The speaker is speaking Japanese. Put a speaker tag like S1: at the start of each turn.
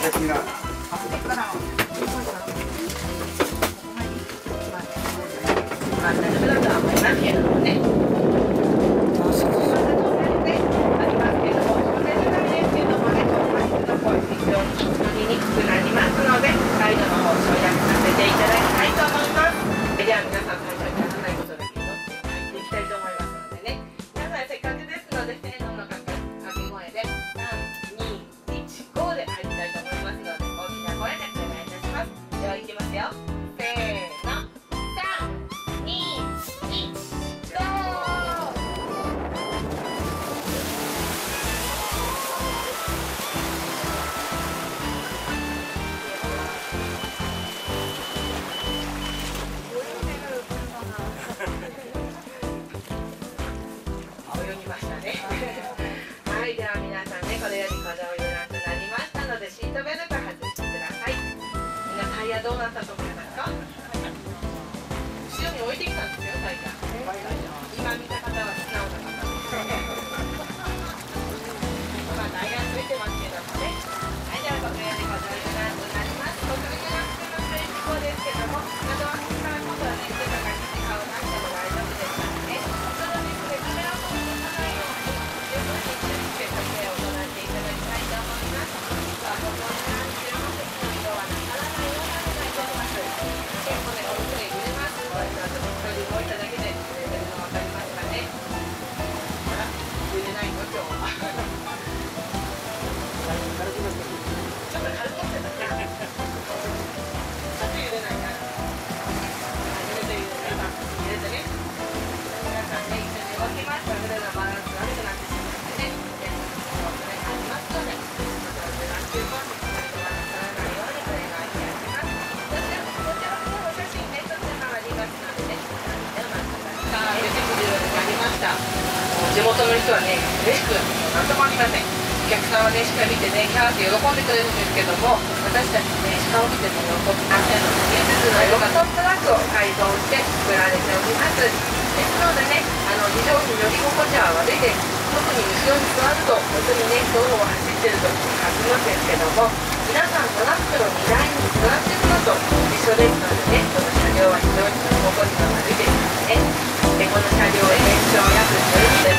S1: まあ大丈夫だとは思いますけどもね。乗りにくくなりますので、ガイドの方を省略させていただきたいと思います。では皆さん最初にやらないことだけど入っていきたいと思いますのでね。皆さんせっかくですので、せーのの掛け声で3、2、1、5で入りたいと思いますので、大きな声でお願いいたします。ではいきますよ。せーの、3、2、1、ゴー。泳ぎましたね。はい、では皆さんね、これより風を入れなくなりましたので、シートベルト外してください。みんなタイヤどうなったと思いますか？後ろに置いてきたんですよ、タイヤ。今見た方は素直な方です。まあ、タイヤついてますけどもね。はい、ではこれより風を入れなくなります。国民の夏の成功ですけども、窓開けから今度はね、手がかけて顔を出しても大丈夫ですからね。そのですね、カメラを通さないように、十分に注意して撮影を行っていただきたいと思います。さあ、ここに関しては、席の色はならないようにお願いいたします。結構ね、お肉で揺れます。これがちょっと動いただけで揺れてるの分かりますかね。あら、揺れないの今日は。ちょっと軽くなってたね。ちょっと揺れないな。揺れて揺れて、揺れてね。皆さんね、一緒に動きますと腕のバランス悪くなってしまってね、お願いしますので、何球もしっかりとバランスがないようにお願いいたします。そしてこちらの方お写真ね、撮ってもらいますのでね、お待ちください。さあ、出てくるようになりました。地元の人はね、嬉しくなんともありません。お客さんはね、鹿見てね、キャーって喜んでくれるんですけども、私たちね、鹿を見ても喜びませんのでね、水の色がトップラックを改造して作られております。ですのでね、非常に乗り心地は悪いです。特に後ろに座ると、本当にね、道路を走ってると感じるんですけども、皆さんトラックの荷台に座ってるのと一緒ですのでね、この車両は非常に乗り心地が悪いですからね。で、この車両は延長約12